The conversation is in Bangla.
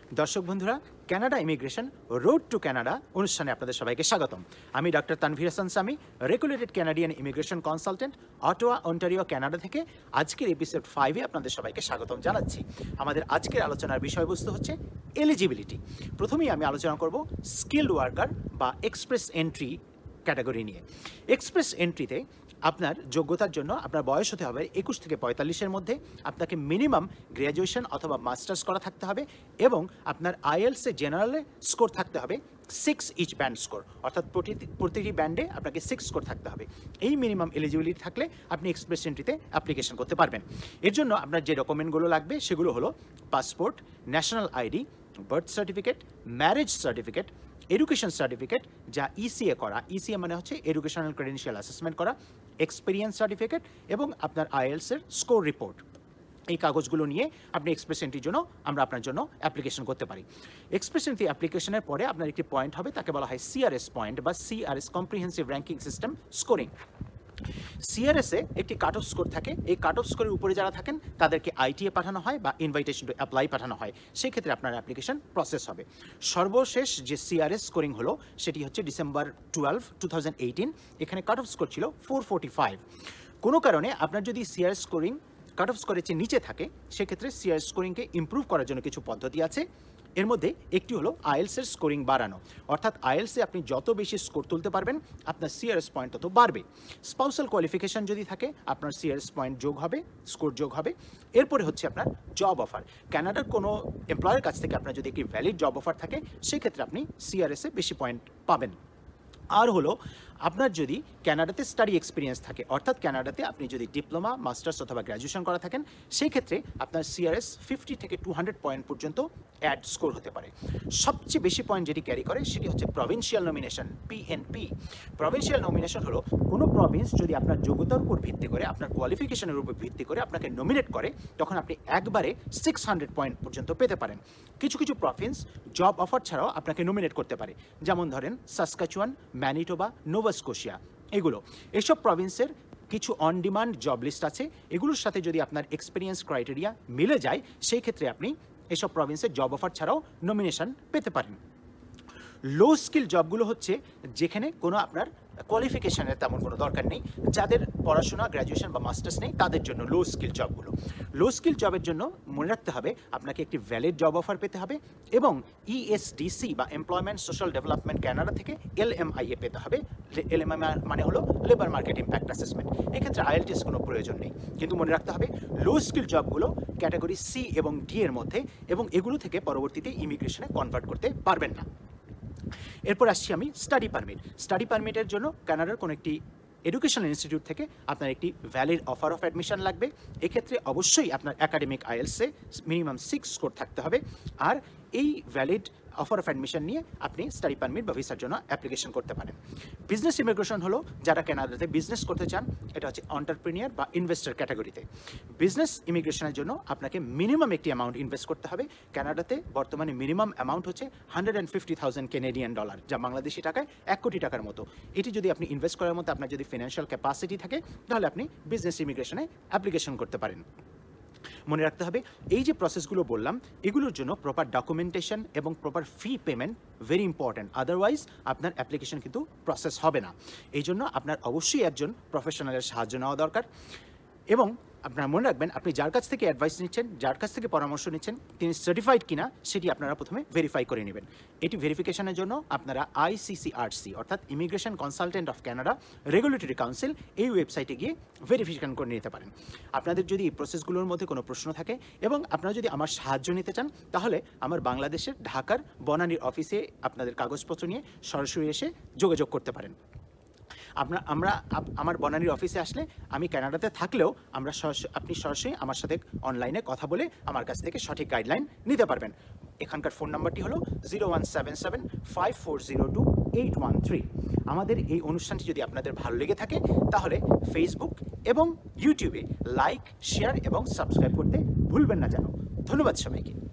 দর্শক বন্ধুরা, Canada immigration road to Canada অনুষ্ঠানে আপনাদের সবাইকে স্বাগতম। আমি doctor Tanvir Hasan Sami, regulated Canadian immigration consultant, Ottawa, Ontario, Canada থেকে আজকের এপিসোড 5-এ আপনাদের সবাইকে স্বাগতম জানাচ্ছি। আমাদের আজকের আলোচনার বিষয়বস্তু হচ্ছে এলিজিবিলিটি। প্রথমেই আমি আলোচনা করব স্কিলড ওয়ার্কার বা এক্সপ্রেস এন্ট্রি ক্যাটাগরি নিয়ে। এক্সপ্রেস এন্ট্রিতে আপনার যোগ্যতার জন্য আপনার বয়স হতে হবে 21 থেকে 45-এর মধ্যে, আপনাকে মিনিমাম গ্র্যাজুয়েশন অথবা মাস্টার্স করা থাকতে হবে এবং আপনার আইএলসে জেনারেলে স্কোর থাকতে হবে 6 ইচ ব্যান্ড স্কোর, অর্থাৎ প্রতিটি ব্যান্ডে আপনাকে 6 স্কোর থাকতে হবে। এই মিনিমাম এলিজিবিলিটি থাকলে আপনি এক্সপ্রেস এন্ট্রিতে অ্যাপ্লিকেশন করতে পারবেন। এর জন্য আপনার যে ডকুমেন্টগুলো লাগবে সেগুলো হলো passport, national ID, birth certificate, marriage certificate, education certificate যা ইসিএ করা, ইসিএ মানে হচ্ছে এডুকেশনাল ক্রেডেনশিয়াল অ্যাসেসমেন্ট করা, এক্সপিরিয়েন্স সার্টিফিকেট এবং আপনার আইএলসের স্কোর রিপোর্ট। এই কাগজগুলো নিয়ে আপনি এক্সপ্রেস এন্ট্রির জন্য আমরা আপনার জন্য অ্যাপ্লিকেশন করতে পারি। এক্সপ্রেস এন্ট্রি অ্যাপ্লিকেশনের পরে আপনার একটি পয়েন্ট হবে, তাকে বলা হয় সিআরএস পয়েন্ট বা CRS comprehensive ranking system scoring. সিআরএসে একটি কাট অফ স্কোর থাকে। এই কাট অফ স্কোরের উপরে যারা থাকেন তাদেরকে আইটিএ পাঠানো হয় বা ইনভাইটেশন টু অ্যাপ্লাই পাঠানো হয়। সেই ক্ষেত্রে আপনার অ্যাপ্লিকেশন প্রসেস হবে। সর্বশেষ যে সিআরএস স্কোরিং হলো সেটি হচ্ছে ডিসেম্বর 12, 2018। এখানে কাট অফ স্কোর ছিল 445। কোনো কারণে আপনার যদি সিআরএস স্কোরিং কাট অফ স্কোরের চেয়ে নিচে থাকে, সেক্ষেত্রে সিআরএস স্কোরিংকে ইমপ্রুভ করার জন্য কিছু পদ্ধতি আছে। এর মধ্যে একটি হলো আইএলসের স্কোরিং বাড়ানো, অর্থাৎ আইএলসে আপনি যত বেশি স্কোর তুলতে পারবেন আপনার সিআরএস পয়েন্ট তত বাড়বে। স্পাউসাল কোয়ালিফিকেশন যদি থাকে আপনার সিআরএস পয়েন্ট যোগ হবে, স্কোর যোগ হবে। এরপরে হচ্ছে আপনার জব অফার। কানাডার কোনো এমপ্লয়ের কাছ থেকে আপনার যদি একটি ভ্যালিড জব অফার থাকে সেক্ষেত্রে আপনি সিআরএসে বেশি পয়েন্ট পাবেন। আর হলো আপনার যদি কানাডাতে স্টাডি এক্সপিরিয়েন্স থাকে, অর্থাৎ কানাডাতে আপনি যদি ডিপ্লোমা, মাস্টার্স অথবা গ্র্যাজুয়েশন করা থাকেন, সেই ক্ষেত্রে আপনার সিআরএস 50 থেকে 200 পয়েন্ট পর্যন্ত অ্যাড স্কোর হতে পারে। সবচেয়ে বেশি পয়েন্ট যেটি ক্যারি করে সেটি হচ্ছে provincial nomination, PNP. Provincial nomination হলো কোনো প্রভিন্স যদি আপনার যোগ্যতার উপর ভিত্তি করে, আপনার কোয়ালিফিকেশনের উপর ভিত্তি করে আপনাকে নমিনেট করে, তখন আপনি একবারে 600 পয়েন্ট পর্যন্ত পেতে পারেন। কিছু কিছু প্রভিন্স জব অফার ছাড়াও আপনাকে নমিনেট করতে পারে, যেমন ধরেন সাসকাচুয়ান, ম্যানিটোবা, নোভা স্কোশিয়া। এগুলো এইসব প্রভিন্সের কিছু অন ডিমান্ড জব লিস্ট আছে। এগুলোর সাথে যদি আপনার এক্সপিরিয়েন্স ক্রাইটেরিয়া মিলে যায় সেই ক্ষেত্রে আপনি এসব প্রভিন্সের জব অফার ছাড়াও নমিনেশন পেতে পারেন। লো স্কিল জবগুলো হচ্ছে যেখানে কোনো আপনার কোয়ালিফিকেশনের তেমন কোনো দরকার নেই, যাদের পড়াশোনা, গ্র্যাজুয়েশন বা মাস্টার্স নেই, তাদের জন্য লো স্কিল জবগুলো। লো স্কিল জবের জন্য মনে রাখতে হবে আপনাকে একটি ভ্যালিড জব অফার পেতে হবে এবং ইএসডিসি বা এমপ্লয়মেন্ট সোশ্যাল ডেভেলপমেন্ট কানাডা থেকে এলএমআইএ পেতে হবে। এলএমআই মানে হলো লেবার মার্কেট ইম্প্যাক্ট অ্যাসেসমেন্ট। এক্ষেত্রে আইএলটিএস কোনো প্রয়োজন নেই, কিন্তু মনে রাখতে হবে লো স্কিল জবগুলো ক্যাটাগরি সি এবং ডি এর মধ্যে, এবং এগুলো থেকে পরবর্তীতে ইমিগ্রেশনে কনভার্ট করতে পারবেন না। এরপর আসছি আমি স্টাডি পারমিট। স্টাডি পারমিটের জন্য কানাডার কোনো একটি এডুকেশনাল ইনস্টিটিউট থেকে আপনার একটি ভ্যালিড অফার অফ অ্যাডমিশন লাগবে। এক্ষেত্রে অবশ্যই আপনার একাডেমিক আইএলসে মিনিমাম 6 স্কোর থাকতে হবে। আর এই ভ্যালিড অফার অফ অ্যাডমিশন নিয়ে আপনি স্টাডি পারমিট বা ভিসার জন্য অ্যাপ্লিকেশন করতে পারেন। বিজনেস ইমিগ্রেশন হলো যারা কানাডাতে বিজনেস করতে চান, এটা হচ্ছে অন্টারপ্রেনিয়ার বা ইনভেস্টর ক্যাটাগরিতে। বিজনেস ইমিগ্রেশনের জন্য আপনাকে মিনিমাম একটি অ্যামাউন্ট ইনভেস্ট করতে হবে। কানাডাতে বর্তমানে মিনিমাম অ্যামাউন্ট হচ্ছে $150,000 কানাডিয়ান ডলার, যা বাংলাদেশি টাকায় 1 কোটি টাকার মতো। এটি যদি আপনি ইনভেস্ট করার মতো আপনার যদি ফিনান্সিয়াল ক্যাপাসিটি থাকে, তাহলে আপনি বিজনেস ইমিগ্রেশনে অ্যাপ্লিকেশন করতে পারেন। মনে রাখতে হবে এই যে প্রসেসগুলো বললাম, এগুলোর জন্য প্রপার ডকুমেন্টেশন এবং proper fee payment very important, otherwise আপনার অ্যাপ্লিকেশন কিন্তু প্রসেস হবে না। এই জন্য আপনার অবশ্যই একজন প্রফেশনালের সাহায্য নেওয়া দরকার। এবং আপনারা মনে রাখবেন, আপনি যার কাছ থেকে অ্যাডভাইস নিচ্ছেন, যার কাছ থেকে পরামর্শ নিচ্ছেন, তিনি সার্টিফাইড কিনা সেটি আপনারা প্রথমে ভেরিফাই করে নেবেন। এটি ভেরিফিকেশনের জন্য আপনারা ICCRC অর্থাৎ immigration consultant of Canada regulatory council এই ওয়েবসাইটে গিয়ে ভেরিফিকেশন করে নিতে পারেন। আপনাদের যদি এই প্রসেসগুলোর মধ্যে কোনো প্রশ্ন থাকে এবং আপনারা যদি আমার সাহায্য নিতে চান, তাহলে আমার বাংলাদেশের ঢাকার বনানীর অফিসে আপনাদের কাগজপত্র নিয়ে সরাসরি এসে যোগাযোগ করতে পারেন। আমার বনানীর অফিসে আসলে আমি কানাডাতে থাকলেও আপনি সরাসরি আমার সাথে অনলাইনে কথা বলে আমার কাছ থেকে সঠিক গাইডলাইন নিতে পারবেন। এখানকার ফোন নাম্বারটি হলো 01775402-813। আমাদের এই অনুষ্ঠানটি যদি আপনাদের ভালো লেগে থাকে তাহলে ফেসবুক এবং ইউটিউবে লাইক, শেয়ার এবং সাবস্ক্রাইব করতে ভুলবেন না যেন। ধন্যবাদ সবাইকে।